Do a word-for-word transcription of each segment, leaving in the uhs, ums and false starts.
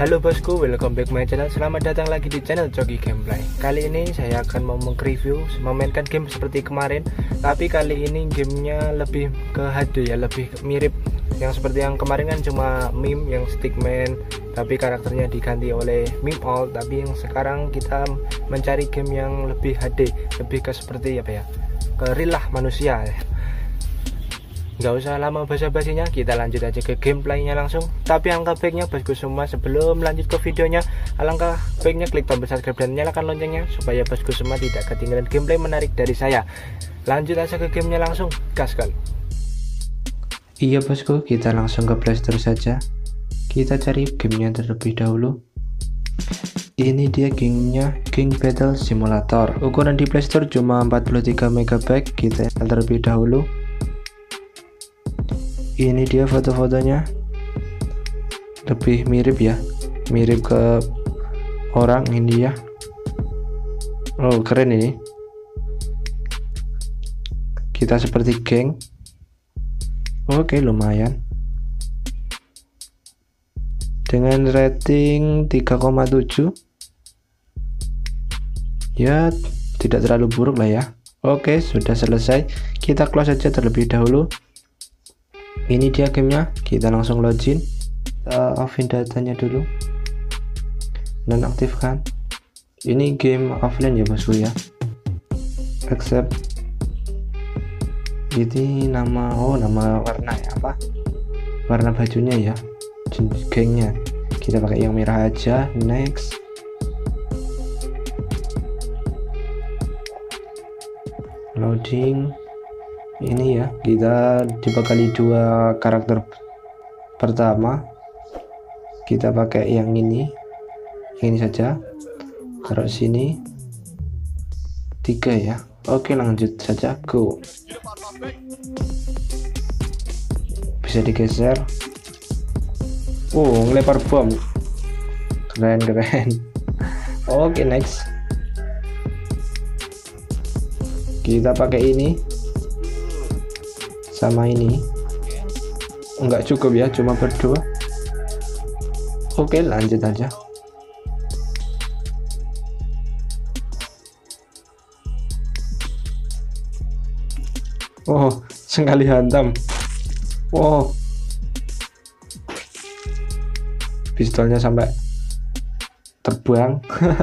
Halo bosku, welcome back my channel. Selamat datang lagi di channel Coki Gameplay. Kali ini saya akan mau meng-review memainkan game seperti kemarin, tapi kali ini gamenya lebih ke H D ya, lebih mirip. Yang seperti yang kemarin kan cuma meme yang stickman, tapi karakternya diganti oleh meme old. Tapi yang sekarang kita mencari game yang lebih H D, lebih ke seperti apa ya, ke real lah manusia ya. Nggak usah lama basa-basinya, kita lanjut aja ke gameplaynya langsung. Tapi angka baiknya bosku semua, sebelum lanjut ke videonya, alangkah baiknya klik tombol subscribe dan nyalakan loncengnya supaya bosku semua tidak ketinggalan gameplay menarik dari saya. Lanjut aja ke gamenya langsung, gaskan. Iya bosku, kita langsung ke Playstore saja. Kita cari gamenya terlebih dahulu. Ini dia gamenya, King Battle Simulator. Ukuran di Playstore cuma empat puluh tiga megabyte. Kita terlebih dahulu. Ini dia foto-fotonya, lebih mirip ya, mirip ke orang ini ya. Oh keren ini, kita seperti geng. Oke lumayan, dengan rating tiga koma tujuh ya, tidak terlalu buruk lah ya. Oke sudah selesai, kita close aja terlebih dahulu. Ini dia gamenya, kita langsung login, uh, offin datanya dulu dan aktifkan. Ini game offline ya bosku ya, accept. Ini nama, oh nama warna ya, apa warna bajunya ya, gengnya kita pakai yang merah aja. Next, loading. Ini ya, kita dibekali dua karakter. Pertama kita pakai yang ini, ini saja, taruh sini tiga ya. Oke lanjut saja, go. Bisa digeser. Oh ngelempar bom, keren keren. Oke next, kita pakai ini sama ini. Enggak cukup ya, cuma berdua. Oke lanjut aja. Oh sekali hantam. Wow, pistolnya sampai terbang.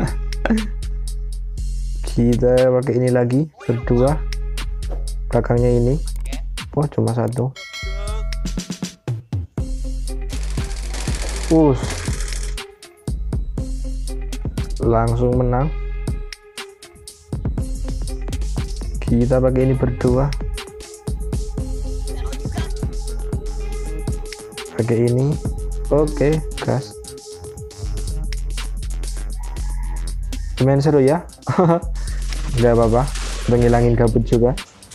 Kita pakai ini lagi berdua, belakangnya ini. Oh cuma satu. Us, langsung menang. Kita pakai ini berdua, pakai ini. Oke gas, lumayan seru ya. Nggak apa-apa, menghilangin gabut juga.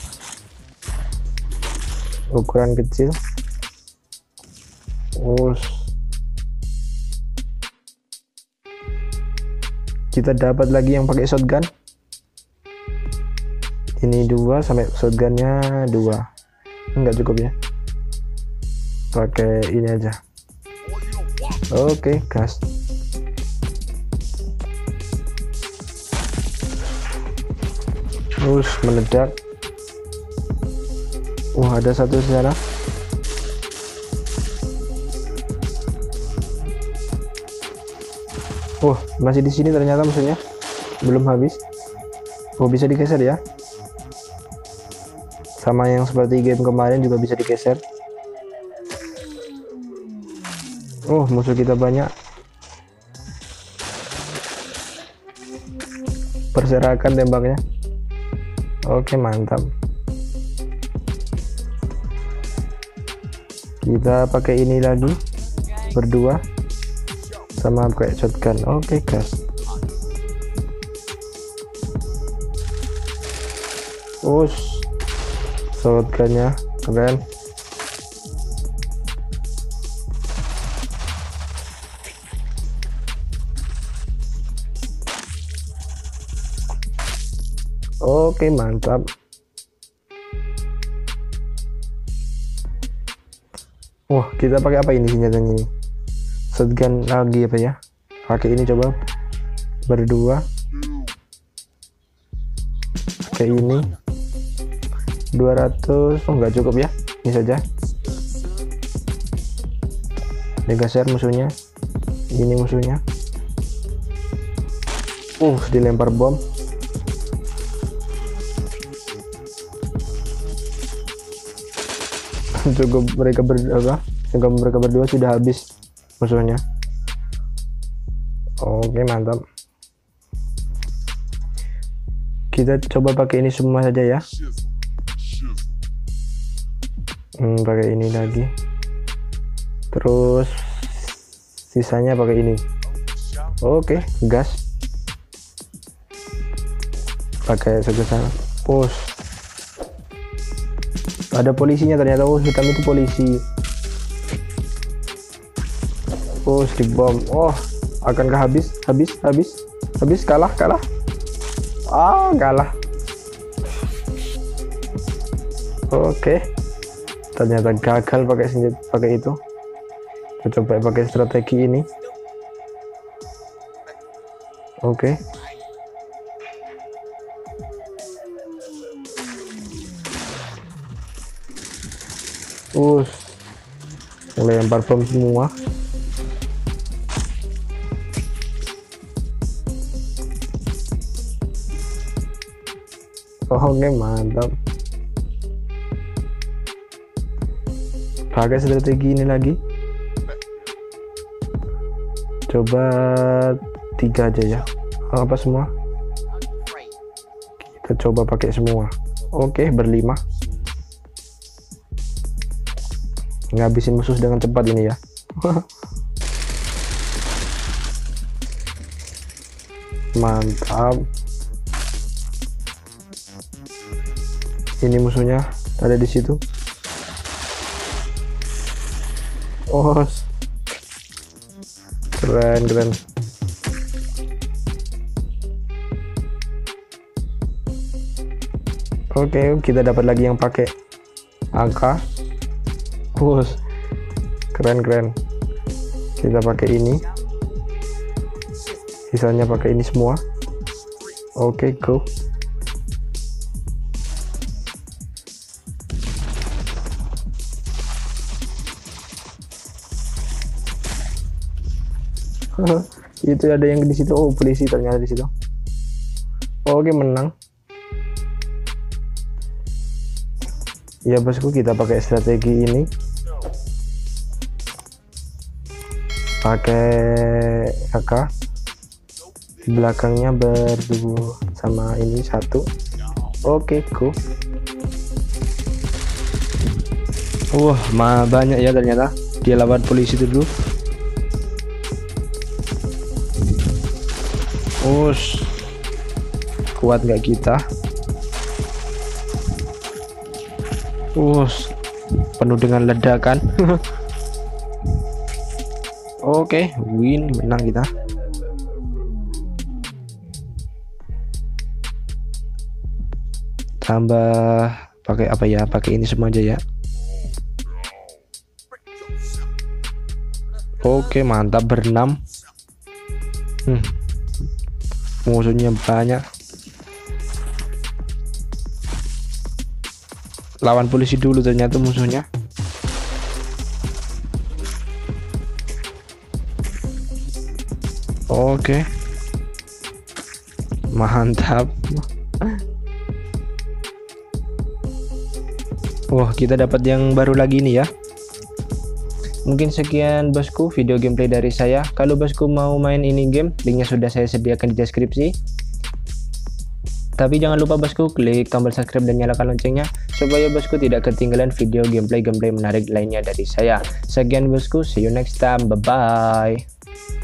Ukuran kecil. Us, kita dapat lagi yang pakai shotgun. Ini dua, sampai shotgunnya dua. Enggak cukup ya, pakai ini aja. Oke gas. Terus meledak. Wah ada satu di sana. Oh masih di sini ternyata musuhnya, belum habis. Oh bisa digeser ya, sama yang seperti game kemarin juga bisa digeser. Oh musuh kita banyak, berserakan tembaknya. Oke mantap. Kita pakai ini lagi berdua, sama pakai shotgun. Oke guys. Us, shotgunnya keren. Oke mantap. Wah, kita pakai apa ini senjatanya ini? shotgun lagi apa ya, pakai ini coba berdua, pakai ini dua ratus. Oh nggak cukup ya, ini saja. Digeser musuhnya, ini musuhnya. Uh dilempar bom. Cukup mereka berdua, cukup mereka berdua sudah habis musuhnya. Oke mantap. Kita coba pakai ini semua saja ya. Hmm, pakai ini lagi. Terus sisanya pakai ini. Oke, gas. Pakai sebesar push. Ada polisinya ternyata. Oh hitam itu polisi. Oh stick bomb. Oh akankah habis habis habis habis kalah kalah ah kalah. Oke ternyata gagal pakai senjata, pakai itu. Kita coba pakai strategi ini. Oke us mulai lempar bom semua. Oh, oke mantap. Pakai strategi ini lagi. Coba tiga aja ya. Oh, apa semua? Kita coba pakai semua. Oke berlima. Ngabisin musuh dengan cepat ini ya. Mantap. Ini musuhnya ada di situ. Oh keren keren. Oke kita dapat lagi yang pakai angka. Push keren keren. Kita pakai ini, sisanya pakai ini semua. Oke go. Itu ada yang di situ. Oh polisi ternyata di situ. Oke menang. Ya bosku kita pakai strategi ini. Pakai A K. Di belakangnya berdua sama ini satu. Oke go. Wah mah banyak ya ternyata. Dia lawan polisi dulu. Us kuat nggak kita? Us penuh dengan ledakan. Oke win, menang kita. Tambah pakai apa ya? Pakai ini semua aja ya. Oke mantap berenam. Hmm. Musuhnya banyak. Lawan polisi dulu ternyata musuhnya. Oke mantap. Wah kita dapat yang baru lagi nih ya. Mungkin sekian bosku video gameplay dari saya. Kalau bosku mau main ini game, linknya sudah saya sediakan di deskripsi. Tapi jangan lupa bosku klik tombol subscribe dan nyalakan loncengnya supaya bosku tidak ketinggalan video gameplay-gameplay menarik lainnya dari saya. Sekian bosku, see you next time, bye bye.